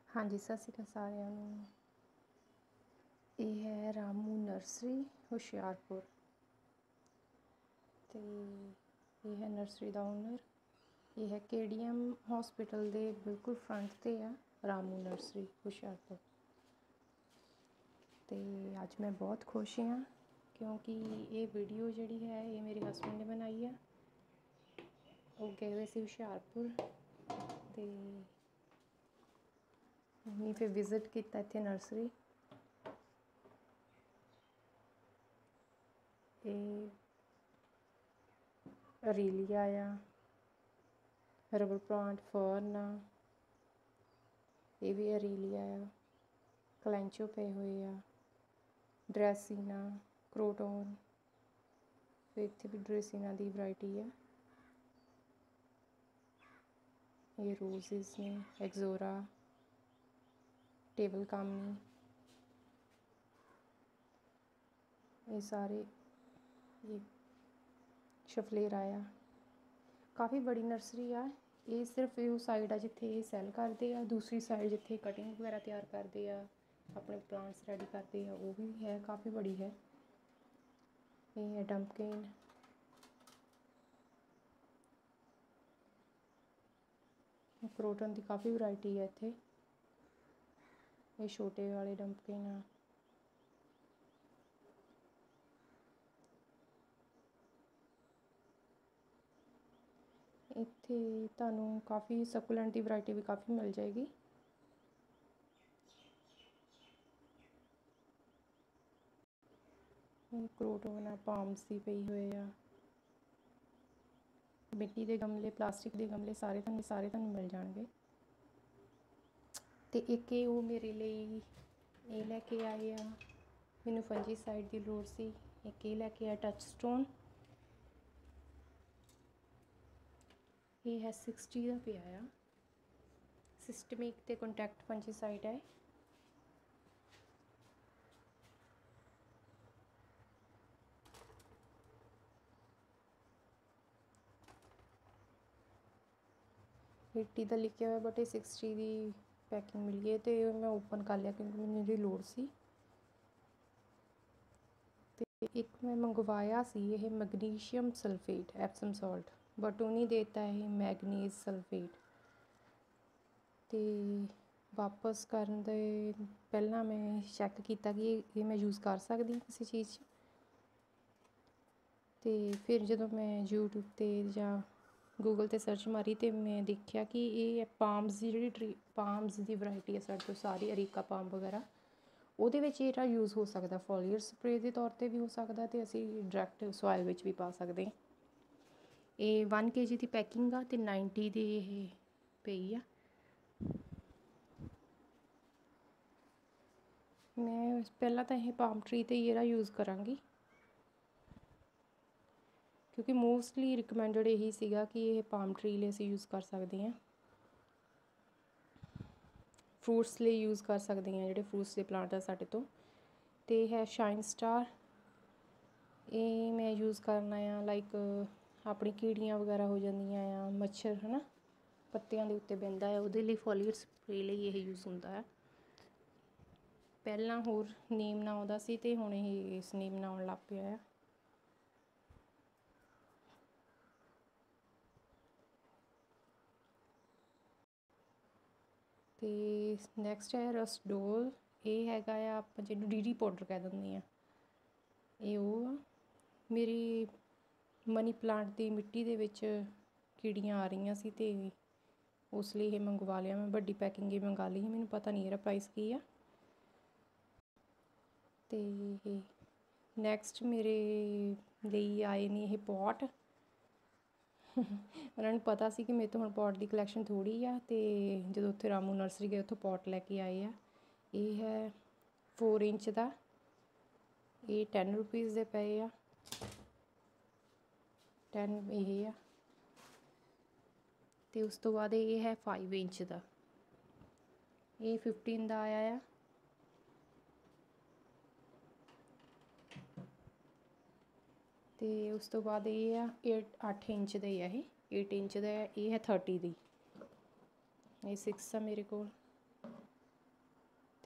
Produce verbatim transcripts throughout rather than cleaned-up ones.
हाँ जी, सत श्री अकाल सारिਆਂ ਨੂੰ। ਇਹ ਹੈ ਰਾਮੂ ਨਰਸਰੀ ਹੁਸ਼ਿਆਰਪੁਰ ਤੇ ਇਹ ਹੈ ਨਰਸਰੀ ਦਾ ਓਨਰ। ਇਹ ਹੈ ਕੇ ਡੀ ਐਮ ਹੌਸਪੀਟਲ ਦੇ ਬਿਲਕੁਲ ਫਰੰਟ 'ਤੇ ਆ ਰਾਮੂ ਨਰਸਰੀ ਹੁਸ਼ਿਆਰਪੁਰ। ਤੇ ਅੱਜ ਮੈਂ ਬਹੁਤ ਖੁਸ਼ ਹਾਂ ਕਿਉਂਕਿ ਇਹ ਵੀਡੀਓ ਜਿਹੜੀ ਹੈ ਇਹ ਮੇਰੇ ਹਸਬੈਂਡ ਨੇ ਬਣਾਈ ਆ। ਉਹ ਗਏ ਹੋਏ ਸੀ ਹੁਸ਼ਿਆਰਪੁਰ ਤੇ ਉਹਨੇ ਫਿਰ ਵਿਜ਼ਿਟ ਕੀਤਾ ਇੱਥੇ ਨਰਸਰੀ। ਇਹ ਅਰੀਲੀਆ ਆ, ਰਬਰ ਪਲਾਂਟ, ਫਰਨ ਆ, ਇਹ ਵੀ ਅਰੀਲੀਆ ਆ, ਕਲੈਂਚੋ ਪਏ ਹੋਏ ਆ, ਡਰੈਸੀਨਾ, ਕਰੋਟੋਨ, ਫਿਰ ਇੱਥੇ ਵੀ ਡਰੈਸੀਨਾ ਦੀ ਵਰਾਇਟੀ ਆ। ਇਹ ਰੋਜ਼ਿਸ ਨੇ, ਐਗਜ਼ੋਰਾ, ਟੇਬਲ ਕਾਮਨੀ, ਇਹ ਸਾਰੇ ਇਹ ਸ਼ਫਲੇਰਾ ਆ। ਕਾफ़ी बड़ी नर्सरी आ। ये सिर्फ ये साइड आ जिथे ये सैल करते आ, दूसरी साइड जिथे कटिंग वगैरह तैयार करते आ, अपने प्लांट्स रेडी करते हैं, वो भी है, काफ़ी बड़ी है। ये है डंपकिन, क्रोटन की काफ़ी वैरायटी है इत्थे। ये छोटे वाले डंपकिन आ। ਇੱਥੇ ਤੁਹਾਨੂੰ ਕਾफ़ी ਸਕੂਲੈਂਟ ਦੀ ਵੈਰਾਈਟੀ ਵੀ ਕਾफ़ी ਮਿਲ ਜਾਏਗੀ। ਕਰੋਟੋਨ ਆ, ਪਾਮਸ ਦੀ ਪਈ ਹੋਏ ਆ, ਮਿੱਟੀ ਦੇ ਗਮਲੇ, ਪਲਾਸਟਿਕ ਦੇ ਗਮਲੇ ਸਾਰੇ ਤੁਹਾਨੂੰ ਸਾਰੇ ਤੁਹਾਨੂੰ ਮਿਲ ਜਾਣਗੇ। ਤੇ ਇੱਕ ਇਹ ਉਹ ਮੇਰੇ ਲਈ ਇਹ ਲੈ ਕੇ ਆਏ ਆ, ਮੈਨੂੰ ਫੰਜੀ ਸਾਈਡ ਦੀ ਲੋੜ ਸੀ। ਇੱਕ ਇਹ ਲੈ ਕੇ ਆਇਆ ਟੱਚ ਸਟੋਨ। ਇਹ ਹੈ ਸਿਕਸਟੀ ਦਾ ਪਿਆ ਆ। ਸਿਸਟਮਿਕ ਤੇ ਕੰਟੈਕਟ ਫੰਜੀਸਾਈਡ ਹੈ। एट्टी ਦਾ ਲਿਖਿਆ ਹੋਇਆ ਬਟ ਇਹ ਸਿਕਸਟੀ ਦੀ ਪੈਕਿੰਗ ਮਿਲੀ ਹੈ ਤੇ ਮੈਂ ਓਪਨ ਕਰ ਲਿਆ ਕਿਉਂਕਿ ਮੈਨੂੰ ਇਹਦੀ ਲੋੜ ਸੀ। ਤੇ ਇੱਕ ਮੈਂ ਮੰਗਵਾਇਆ ਸੀ ਇਹ magnesium sulphate Epsom salt, but ਉਹਨੇ ਦੇਤਾ ਇਹ ਮੈਗਨੀਜ਼ ਸਲਫੇਟ। ਤੇ ਵਾਪਸ ਕਰਨ ਦੇ ਪਹਿਲਾਂ ਮੈਂ ਚੈੱਕ ਕੀਤਾ ਕਿ ਇਹ ਮੈਂ ਯੂਜ਼ ਕਰ ਸਕਦੀ ਹਾਂ ਕਿਸੇ ਚੀਜ਼ 'ਚ। ਤੇ ਫਿਰ ਜਦੋਂ ਮੈਂ ਯੂਟਿਊਬ 'ਤੇ ਜਾਂ ਗੂਗਲ 'ਤੇ ਸਰਚ ਮਾਰੀ ਅਤੇ ਮੈਂ ਦੇਖਿਆ ਕਿ ਇਹ ਪਾਮਸ ਦੀ ਜਿਹੜੀ ਟਰੀ ਪਾਮਸ ਦੀ ਵਰਾਇਟੀ ਹੈ ਸਾਡੇ ਤੋਂ ਸਾਰੀ, ਅਰੀਕਾ ਪਾਮ ਵਗੈਰਾ, ਉਹਦੇ ਵਿੱਚ ਇਹਦਾ ਯੂਜ਼ ਹੋ ਸਕਦਾ। ਫੋਲੀਅਰ ਸਪਰੇਅ ਦੇ ਤੌਰ 'ਤੇ ਵੀ ਹੋ ਸਕਦਾ ਅਤੇ ਅਸੀਂ ਡਾਇਰੈਕਟ ਸੋਇਲ ਵਿੱਚ ਵੀ ਪਾ ਸਕਦੇ ਹਾਂ। ਇਹ ਵਨ ਕੇ ਜੀ ਦੀ ਪੈਕਿੰਗ ਆ ਅਤੇ ਨਾਈਨਟੀ ਦੀ ਇਹ ਪਈ ਆ। ਮੈਂ ਪਹਿਲਾਂ ਤਾਂ ਇਹ ਪਾਮ ਟਰੀ 'ਤੇ ਹੀ ਇਹਦਾ ਯੂਜ਼ ਕਰਾਂਗੀ ਕਿਉਂਕਿ ਮੋਸਟਲੀ ਰਿਕਮੈਂਡਡ ਇਹੀ ਸੀਗਾ ਕਿ ਇਹ ਪਾਮ ਟਰੀ ਲਈ ਅਸੀਂ ਯੂਜ਼ ਕਰ ਸਕਦੇ ਹਾਂ। ਫਰੂਟਸ ਲਈ ਯੂਜ਼ ਕਰ ਸਕਦੇ ਹਾਂ, ਜਿਹੜੇ ਫਰੂਟਸ ਦੇ ਪਲਾਂਟ ਆ ਸਾਡੇ ਤੋਂ। ਅਤੇ ਇਹ ਹੈ ਸ਼ਾਈਨ ਸਟਾਰ। ਇਹ ਮੈਂ ਯੂਜ਼ ਕਰਨਾ ਆ ਲਾਈਕ ਆਪਣੀ ਕੀੜੀਆਂ ਵਗੈਰਾ ਹੋ ਜਾਂਦੀਆਂ ਆ, ਮੱਛਰ ਹੈ ਨਾ ਪੱਤਿਆਂ ਦੇ ਉੱਤੇ ਬਹਿੰਦਾ ਹੈ, ਉਹਦੇ ਲਈ ਫੋਲੀਅਰ ਸਪਰੇਅ ਲਈ ਇਹ ਯੂਜ਼ ਹੁੰਦਾ ਹੈ। ਪਹਿਲਾਂ ਹੋਰ ਨੇਮ ਨਾ ਆਉਂਦਾ ਸੀ ਅਤੇ ਹੁਣ ਇਹ ਇਸ ਨੇਮ ਨਾਲ ਆਉਣ ਲੱਗ ਪਿਆ ਆ। ਅਤੇ ਨੈਕਸਟ ਹੈ ਰਸਡੋਲ। ਇਹ ਹੈਗਾ ਆ ਆਪਾਂ ਜਿਹਨੂੰ ਡੀ ਡੀ ਪਾਊਡਰ ਕਹਿ ਦਿੰਦੇ ਹਾਂ। ਇਹ ਉਹ ਆ। ਮੇਰੀ ਮਨੀ ਪਲਾਂਟ ਦੀ ਮਿੱਟੀ ਦੇ ਵਿੱਚ ਕੀੜੀਆਂ ਆ ਰਹੀਆਂ ਸੀ ਅਤੇ ਉਸ ਲਈ ਇਹ ਮੰਗਵਾ ਲਿਆ ਮੈਂ। ਵੱਡੀ ਪੈਕਿੰਗ ਹੀ ਮੰਗਾ ਲਈ ਸੀ, ਮੈਨੂੰ ਪਤਾ ਨਹੀਂ ਇਹਦਾ ਪ੍ਰਾਈਸ ਕੀ ਆ। ਅਤੇ ਇਹ ਨੈਕਸਟ ਮੇਰੇ ਲਈ ਆਏ ਨੇ ਇਹ ਪੋਟ। ਉਹਨਾਂ ਨੂੰ ਪਤਾ ਸੀ ਕਿ ਮੇਰੇ ਤੋਂ ਹੁਣ ਪੋਟ ਦੀ ਕਲੈਕਸ਼ਨ ਥੋੜ੍ਹੀ ਆ ਅਤੇ ਜਦੋਂ ਉੱਥੇ ਰਾਮੂ ਨਰਸਰੀ ਗਏ ਉੱਥੋਂ ਪੋਟ ਲੈ ਕੇ ਆਏ ਆ। ਇਹ ਹੈ ਫੋਰ ਇੰਚ ਦਾ, ਇਹ ਟੈਨ ਰੁਪੀਜ਼ ਦੇ ਪਏ ਆ। ਟੈਨ ਇਹ ਆ ਅਤੇ ਉਸ ਤੋਂ ਬਾਅਦ ਇਹ ਹੈ ਫਾਈਵ ਇੰਚ ਦਾ, ਇਹ ਫਿਫਟੀਨ ਦਾ ਆਇਆ ਆ। ਅਤੇ ਉਸ ਤੋਂ ਬਾਅਦ ਇਹ ਆ ਏਟ ਅੱਠ ਇੰਚ ਦਾ ਹੀ ਆ, ਇਹ ਏਟ ਇੰਚ ਦਾ, ਇਹ ਹੈ ਥਰਟੀ ਦੀ। ਇਹ ਸਿਕਸ ਆ ਮੇਰੇ ਕੋਲ।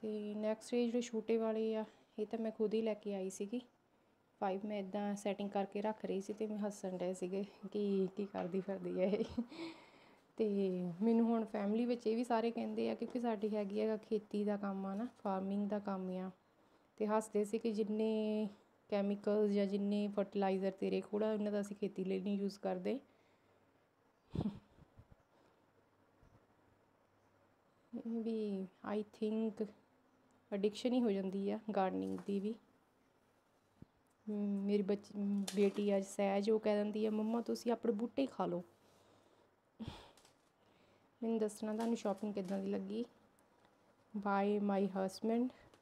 ਤੇ ਨੈਕਸਟ ਇਹ ਜਿਹੜੇ ਛੋਟੇ ਵਾਲੇ ਆ ਇਹ ਤਾਂ ਮੈਂ ਖੁਦ ਹੀ ਲੈ ਕੇ ਆਈ ਸੀਗੀ। ਫਾਈਵ ਮੈਂ ਇੱਦਾਂ ਸੈਟਿੰਗ ਕਰਕੇ ਰੱਖ ਰਹੀ ਸੀ ਅਤੇ ਮੈਂ ਹੱਸਣ ਡਏ ਸੀਗੇ ਕਿ ਕੀ ਕਰਦੀ ਫਿਰਦੀ ਹੈ ਇਹ। ਅਤੇ ਮੈਨੂੰ ਹੁਣ ਫੈਮਿਲੀ ਵਿੱਚ ਇਹ ਵੀ ਸਾਰੇ ਕਹਿੰਦੇ ਆ ਕਿਉਂਕਿ ਸਾਡੀ ਹੈਗੀ ਹੈਗਾ ਖੇਤੀ ਦਾ ਕੰਮ ਆ ਨਾ, ਫਾਰਮਿੰਗ ਦਾ ਕੰਮ ਆ, ਅਤੇ ਹੱਸਦੇ ਸੀ ਕਿ ਜਿੰਨੇ ਕੈਮੀਕਲ ਜਾਂ ਜਿੰਨੇ ਫਰਟੀਲਾਈਜ਼ਰ ਤੇਰੇ ਕੋਲ ਉਹਨਾਂ ਦਾ ਅਸੀਂ ਖੇਤੀ ਲਈ ਨਹੀਂ ਯੂਜ਼ ਕਰਦੇ। ਵੀ ਆਈ ਥਿੰਕ ਐਡਿਕਸ਼ਨ ਹੀ ਹੋ ਜਾਂਦੀ ਆ ਗਾਰਡਨਿੰਗ ਦੀ ਵੀ। ਮੇਰੀ ਬੱਚ ਬੇਟੀ ਅੱਜ ਸਹਿਜ ਉਹ ਕਹਿ ਦਿੰਦੀ ਆ ਮੰਮਾ ਤੁਸੀਂ ਆਪਣੇ ਬੂਟੇ ਖਾ ਲਓ। ਮੈਨੂੰ ਦੱਸਣਾ ਤੁਹਾਨੂੰ ਸ਼ੋਪਿੰਗ ਕਿੱਦਾਂ ਦੀ ਲੱਗੀ। Bye my husband.